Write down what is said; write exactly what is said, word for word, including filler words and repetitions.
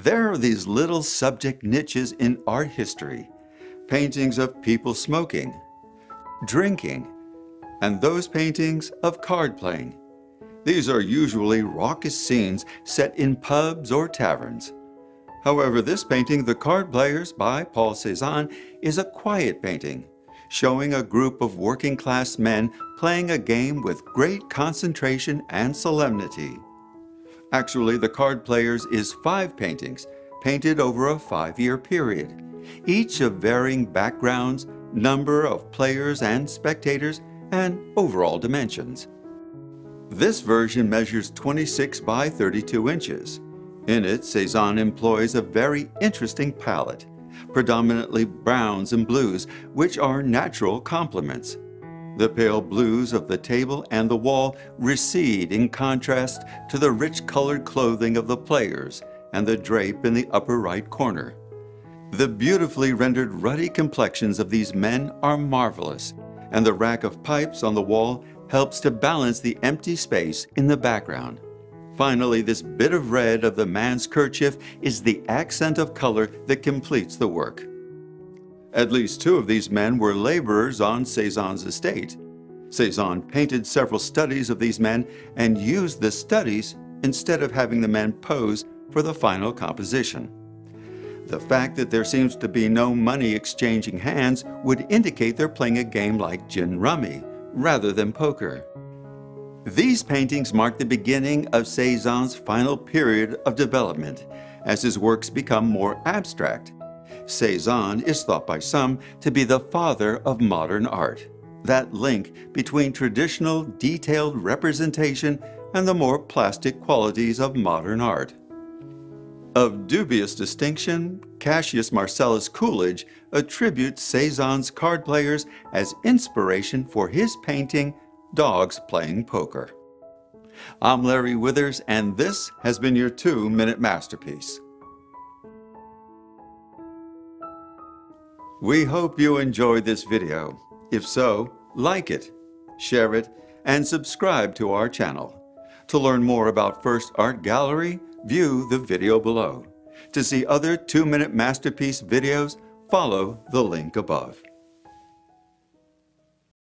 There are these little subject niches in art history, paintings of people smoking, drinking, and those paintings of card playing. These are usually raucous scenes set in pubs or taverns. However, this painting, The Card Players by Paul Cezanne, is a quiet painting, showing a group of working-class men playing a game with great concentration and solemnity. Actually, The Card Players is five paintings, painted over a five-year period, each of varying backgrounds, number of players and spectators, and overall dimensions. This version measures twenty-six by thirty-two inches. In it, Cézanne employs a very interesting palette, predominantly browns and blues, which are natural complements. The pale blues of the table and the wall recede in contrast to the rich colored clothing of the players and the drape in the upper right corner. The beautifully rendered ruddy complexions of these men are marvelous, and the rack of pipes on the wall helps to balance the empty space in the background. Finally, this bit of red of the man's kerchief is the accent of color that completes the work. At least two of these men were laborers on Cézanne's estate. Cézanne painted several studies of these men and used the studies instead of having the men pose for the final composition. The fact that there seems to be no money exchanging hands would indicate they're playing a game like gin rummy rather than poker. These paintings mark the beginning of Cézanne's final period of development as his works become more abstract. Cézanne is thought by some to be the father of modern art, that link between traditional detailed representation and the more plastic qualities of modern art. Of dubious distinction, Cassius Marcellus Coolidge attributes Cézanne's card players as inspiration for his painting, Dogs Playing Poker. I'm Larry Withers, and this has been your two-minute masterpiece. We hope you enjoyed this video. If so, like it, share it, and subscribe to our channel. To learn more about First Art Gallery, view the video below. To see other two-minute masterpiece videos, follow the link above.